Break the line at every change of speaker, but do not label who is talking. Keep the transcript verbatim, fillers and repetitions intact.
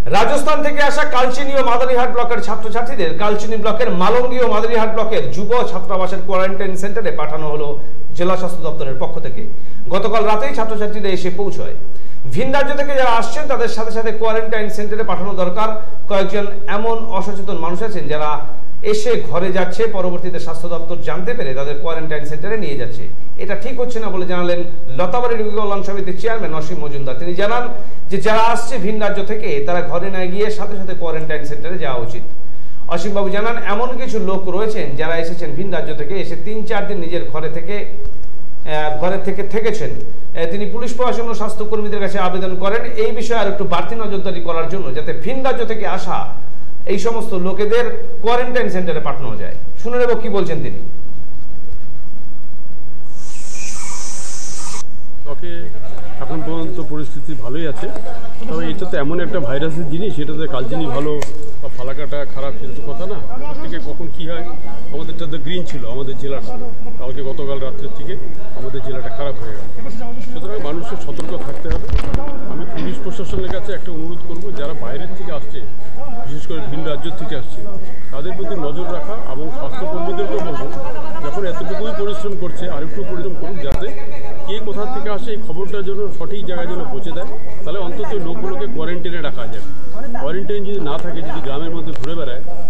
রাজস্থান থেকে আসা কালচিনি ও মাদারিহাট ব্লকের ছাত্রছাত্রীদের কালচিনি ব্লকের মালঙ্গি ও মাদারিহাট ব্লকের যুব ছাত্রাবাসের কোয়ারেন্টাইন সেন্টারে পাঠানো হলো জেলা স্বাস্থ্য দপ্তরের পক্ষ থেকে। গতকাল রাতেই ছাত্রছাত্রীরা এসে পৌঁছয়। ভিন রাজ্য থেকে যারা আসছেন তাদের সাথে সাথে কোয়ারেন্টাইন সেন্টারে পাঠানো দরকার। কয়েকজন এমন অসচেতন মানুষ আছেন যারা এসে ঘরে যাচ্ছে, পরবর্তীতে স্বাস্থ্য দপ্তর জানতে পেরে তাদের কোয়ারেন্টাইন সেন্টারে নিয়ে যাচ্ছে। এটা ঠিক হচ্ছে না বলে জানালেন লতাবাড়ি রোগী কল্যাণ সমিতির চেয়ারম্যান অসীম মজুমদার। তিনি জানান যে যারা আসছে ভিন রাজ্য থেকে তারা ঘরে না গিয়ে সাথে সাথে কোয়ারেন্টাইন সেন্টারে যাওয়া উচিত। অসীম বাবু জানান এমন কিছু লোক রয়েছেন যারা এসেছেন ভিন রাজ্য থেকে, এসে তিন চার দিন নিজের ঘরে থেকে ঘরে থেকে থেকেছেন। তিনি পুলিশ প্রশাসন ও স্বাস্থ্যকর্মীদের কাছে আবেদন করেন এই বিষয়ে আর একটু বাড়তি নজরদারি করার জন্য, যাতে ভিন রাজ্য থেকে আসা এই সমস্ত লোকেদের কোয়ারেন্টাইন সেন্টারে পাঠানো যায়। শুনে নেব কি বলছেন তিনি।
ওকে, এখন পর্যন্ত পরিস্থিতি ভালোই আছে, তবে এটা তো এমন একটা ভাইরাসের জিনিস, এটাতে কালচিনি ভালো বা ফালাকাটা খারাপ সেটা তো কথা না। থেকে কখন কি হয়, আমাদেরটা তো গ্রিন ছিল আমাদের জেলাটা, কালকে গতকাল রাত্রের থেকে আমাদের জেলাটা খারাপ হয়ে গেল। সুতরাং মানুষের সতর্ক থাকতে হবে। আমি পুলিশ প্রশাসনের কাছে একটা অনুরোধ করব, যারা বাইরের থেকে আসছে, বিশেষ করে ভিন রাজ্য থেকে আসছে, তাদের প্রতি নজর রাখা এবং স্বাস্থ্যকর্মীদেরকেও বলবো যখন এতটুকুই পরিশ্রম করছে আরেকটু পরিশ্রম করুক, যাতে কে কোথা থেকে আসে এই খবরটা যেন সঠিক জায়গায় যেন পৌঁছে দেয়। তাহলে অন্তত লোকগুলোকে কোয়ারেন্টাইনে রাখা যাবে। কোয়ারেন্টাইন যদি না থাকে, যদি গ্রামের মধ্যে ঘুরে বেড়ায়,